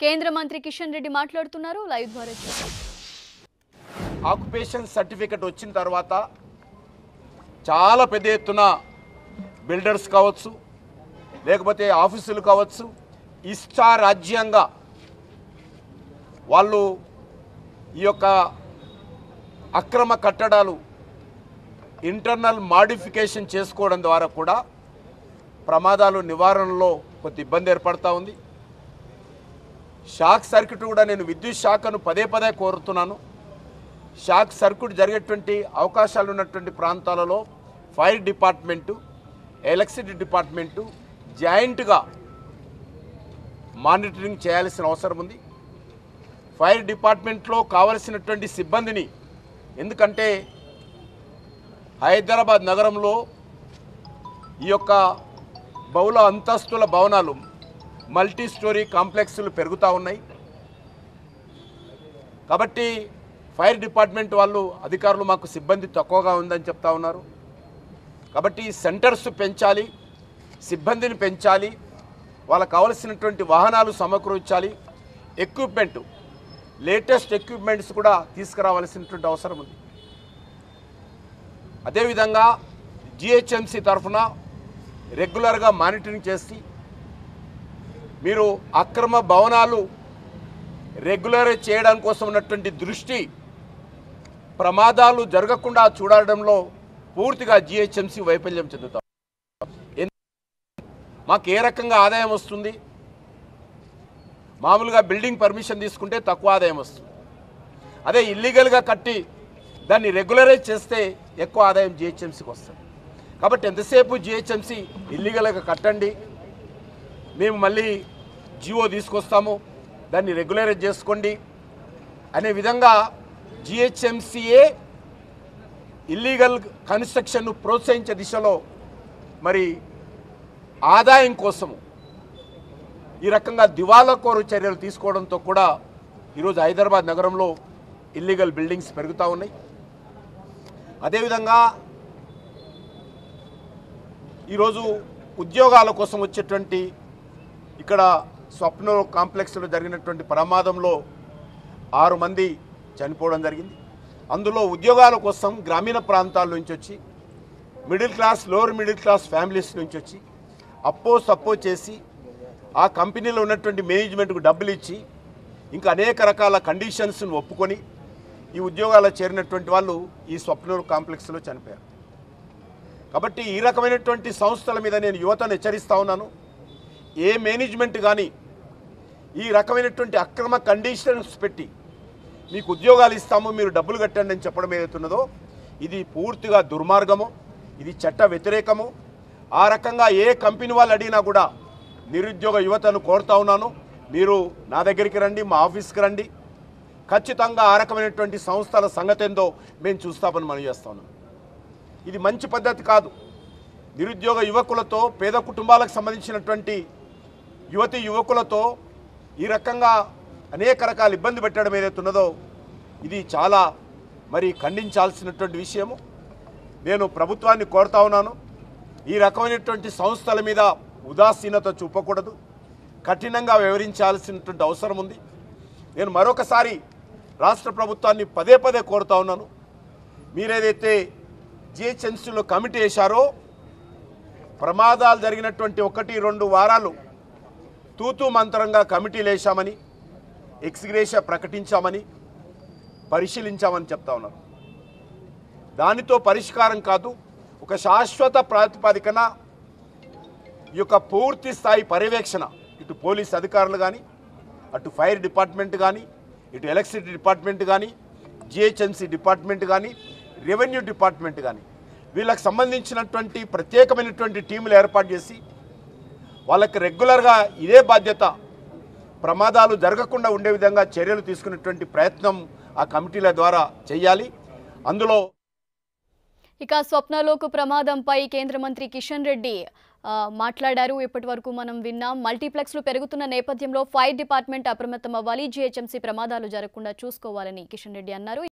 కేంద్ర మంత్రి కిషన్ రెడ్డి మాట్లాడుతున్నారు. లైవ్ ద్వారా చూద్దాం. ఆక్యుపేషన్ సర్టిఫికెట్ వచ్చిన తర్వాత చాలా పెద్ద ఎత్తున బిల్డర్స్ కావచ్చు, లేకపోతే ఆఫీసులు కావచ్చు, ఇష్టారాజ్యంగా వాళ్ళు ఈ యొక్క అక్రమ కట్టడాలు ఇంటర్నల్ మాడిఫికేషన్ చేసుకోవడం ద్వారా కూడా ప్రమాదాలు నివారణలో కొంత ఇబ్బంది ఏర్పడతా ఉంది. షాక్ సర్క్యూట్ కూడా నేను విద్యుత్ శాఖను పదే పదే కోరుతున్నాను. షాక్ సర్క్యూట్ జరిగేటువంటి అవకాశాలు ఉన్నటువంటి ప్రాంతాలలో ఫైర్ డిపార్ట్మెంటు, ఎలక్ట్రిసిటీ డిపార్ట్మెంటు జాయింట్గా మానిటరింగ్ చేయాల్సిన అవసరం ఉంది. ఫైర్ డిపార్ట్మెంట్లో కావలసినటువంటి సిబ్బందిని, ఎందుకంటే హైదరాబాద్ నగరంలో ఈ యొక్క బహుళ అంతస్తుల భవనాలు, మల్టీ స్టోరీ కాంప్లెక్స్లు పెరుగుతూ ఉన్నాయి. కాబట్టి ఫైర్ డిపార్ట్మెంట్ వాళ్ళు అధికారులు మాకు సిబ్బంది తక్కువగా ఉందని చెప్తా ఉన్నారు. కాబట్టి సెంటర్స్ పెంచాలి, సిబ్బందిని పెంచాలి, వాళ్ళకు కావలసినటువంటి వాహనాలు సమకూర్చాలి, ఎక్విప్మెంట్, లేటెస్ట్ ఎక్విప్మెంట్స్ కూడా తీసుకురావాల్సినటువంటి అవసరం ఉంది. అదేవిధంగా జిహెచ్ఎంసీ తరఫున రెగ్యులర్గా మానిటరింగ్ చేసి మీరు అక్రమ భవనాలు రెగ్యులరైజ్ చేయడం కోసం ఉన్నటువంటి దృష్టి, ప్రమాదాలు జరగకుండా చూడడంలో పూర్తిగా జిహెచ్ఎంసీ వైఫల్యం చెందుతాం. మాకు ఏ రకంగా ఆదాయం వస్తుంది? మామూలుగా బిల్డింగ్ పర్మిషన్ తీసుకుంటే తక్కువ ఆదాయం వస్తుంది. అదే ఇల్లీగల్గా కట్టి దాన్ని రెగ్యులరైజ్ చేస్తే ఎక్కువ ఆదాయం జిహెచ్ఎంసీకి వస్తుంది. కాబట్టి ఎంతసేపు జిహెచ్ఎంసీ ఇల్లీగల్గా కట్టండి, మేము మళ్ళీ జియో తీసుకొస్తాము, దాన్ని రెగ్యులరైజ్ చేసుకోండి అనే విధంగా జిహెచ్ఎంసీఏ ఇల్లీగల్ కన్స్ట్రక్షన్ను ప్రోత్సహించే దిశలో మరి ఆదాయం కోసము ఈ రకంగా దివాలాకోరు చర్యలు తీసుకోవడంతో కూడా ఈరోజు హైదరాబాద్ నగరంలో ఇల్లీగల్ బిల్డింగ్స్ పెరుగుతూ ఉన్నాయి. అదేవిధంగా ఈరోజు ఉద్యోగాల కోసం వచ్చేటువంటి ఇక్కడ స్వప్న కాంప్లెక్స్లో జరిగినటువంటి ప్రమాదంలో 6 మంది చనిపోవడం జరిగింది. అందులో ఉద్యోగాల కోసం గ్రామీణ ప్రాంతాల నుంచి వచ్చి, middle class, lower middle class families నుంచి వచ్చి సప్పో చేసి ఆ కంపెనీలో ఉన్నటువంటి మేనేజ్మెంట్కు డబ్బులు ఇచ్చి ఇంకా అనేక రకాల కండిషన్స్ను ఒప్పుకొని ఈ ఉద్యోగాల్లో చేరినటువంటి వాళ్ళు ఈ స్వప్న కాంప్లెక్స్లో చనిపోయారు. కాబట్టి ఈ రకమైనటువంటి సంస్థల మీద నేను యువతను హెచ్చరిస్తూ ఉన్నాను. ఏ మేనేజ్మెంట్ కానీ ఈ రకమైనటువంటి అక్రమ కండిషన్స్ పెట్టి మీకు ఉద్యోగాలు ఇస్తాము, మీరు డబ్బులు కట్టండి అని చెప్పడం ఏదైతున్నదో ఇది పూర్తిగా దుర్మార్గము, ఇది చట్ట వ్యతిరేకము. ఆ రకంగా ఏ కంపెనీ వాళ్ళు అడిగినా కూడా నిరుద్యోగ యువతను కోరుతా ఉన్నాను, మీరు నా దగ్గరికి రండి, మా ఆఫీస్కి రండి, ఖచ్చితంగా ఆ రకమైనటువంటి సంస్థల సంగతి ఏందో మేము చూస్తామని మనం చేస్తా ఉన్నాం. ఇది మంచి పద్ధతి కాదు. నిరుద్యోగ యువకులతో, పేద కుటుంబాలకు సంబంధించినటువంటి యువతి యువకులతో ఈ రకంగా అనేక రకాల ఇబ్బంది పెట్టడం ఏదైతున్నదో ఇది చాలా మరి ఖండించాల్సినటువంటి విషయము. నేను ప్రభుత్వాన్ని కోరుతా ఉన్నాను, ఈ రకమైనటువంటి సంస్థల మీద ఉదాసీనత చూపకూడదు, కఠినంగా వ్యవహరించాల్సినటువంటి అవసరం ఉంది. నేను మరొకసారి రాష్ట్ర ప్రభుత్వాన్ని పదే పదే కోరుతా ఉన్నాను, మీరేదైతే జిహెచ్ఎంసీలో కమిటీ వేశారో, ప్రమాదాలు జరిగినటువంటి 1-2 వారాలు తూతూ మంత్రంగా కమిటీలు వేశామని, ఎక్స్గ్రేషియా ప్రకటించామని, పరిశీలించామని చెప్తా ఉన్నారు. దానితో పరిష్కారం కాదు, ఒక శాశ్వత ప్రాతిపదికన ఈ యొక్క పూర్తి స్థాయి పర్యవేక్షణ, ఇటు పోలీస్ అధికారులు కానీ, అటు ఫైర్ డిపార్ట్మెంట్ కానీ, ఇటు ఎలక్ట్రిసిటీ డిపార్ట్మెంట్ కానీ, జిహెచ్ఎంసీ డిపార్ట్మెంట్ కానీ, రెవెన్యూ డిపార్ట్మెంట్ కానీ, వీళ్ళకి సంబంధించినటువంటి ప్రత్యేకమైనటువంటి టీములు ఏర్పాటు చేసి వాళ్ళకి రెగ్యులర్గా ఇదే బాధ్యత, ప్రమాదాలు జరగకుండా ఉండే విధంగా చర్యలు తీసుకునేటువంటి ప్రయత్నం ఆ కమిటీల ద్వారా చేయాలి. అందులో ఇక స్వప్నలోక్ ప్రమాదంపై కేంద్ర మంత్రి కిషన్ రెడ్డి మాట్లాడారు. ఇప్పటి వరకు మనం విన్నాం. మల్టీప్లెక్స్లు పెరుగుతున్న నేపథ్యంలో ఫైర్ డిపార్ట్మెంట్ అప్రమత్తం అవ్వాలి, జిహెచ్ఎంసీ ప్రమాదాలు జరగకుండా చూసుకోవాలని కిషన్ రెడ్డి అన్నారు.